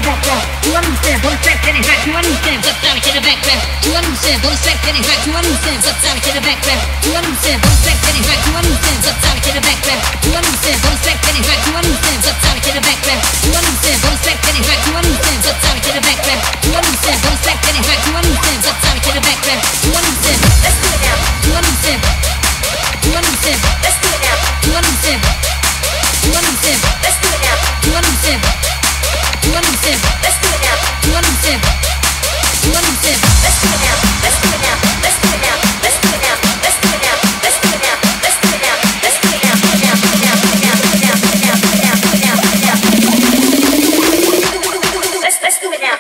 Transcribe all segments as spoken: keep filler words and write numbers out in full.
the background. To understand, don't expect any hype. To understand, subsonic in the background. To understand, don't expect any hype. To understand, subsonic in the background. To understand, don't expect any hype. To understand, subsonic in the background. To understand, don't expect any hype. To understand, subsonic in the background. To understand, don't expect any hype. To understand, subsonic in the background. To understand, don't expect any hype. To understand, subsonic in the background. To understand, let's do it now. To understand, to understand, let's do it now. To understand, to understand, let's do it now. To understand, to understand, let's do it now. To understand, to understand, let's do it now. Let's do it now. Let's do it now. Let's do it now. Let's do it now. Let's do it now. Let's do it now. Let's do it now. Put it down. Put it down. Put it down. Put it down. Put it down. Put it down. Put it down. Put it down. Let's let's do it now.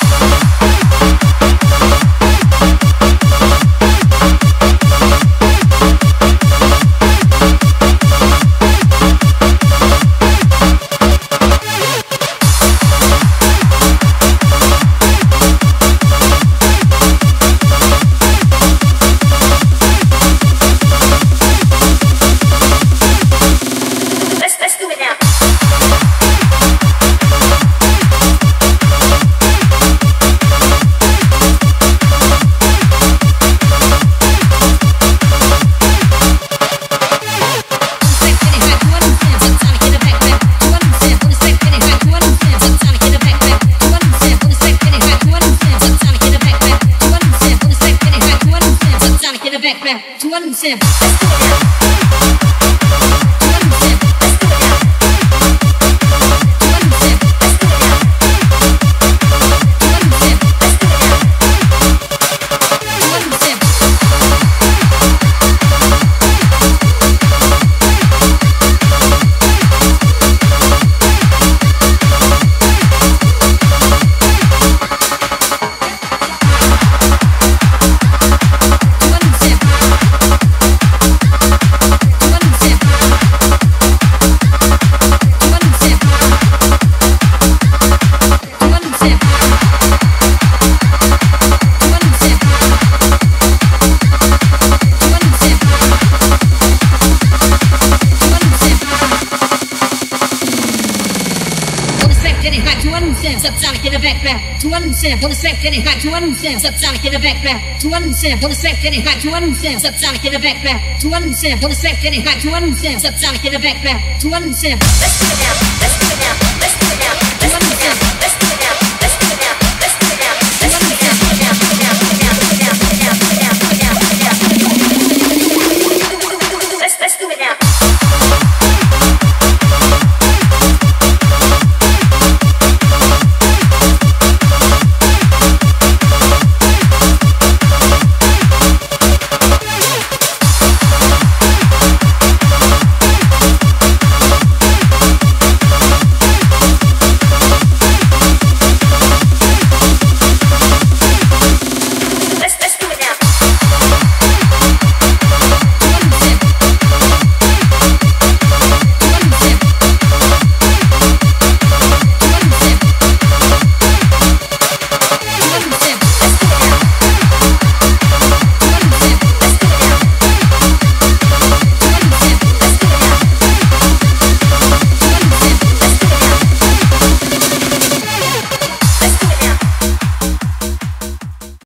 To understand, let's do it now. To understand, let's do it now. To understand, let's do it now. To understand, let's do it now. To understand. Subsonic in the background. To understand, don't expect any hype. To understand, subsonic in the background. To understand, don't expect any hype. To understand, subsonic in the background. To understand, don't expect any hype. To understand, subsonic in the background. To understand, let's do it now.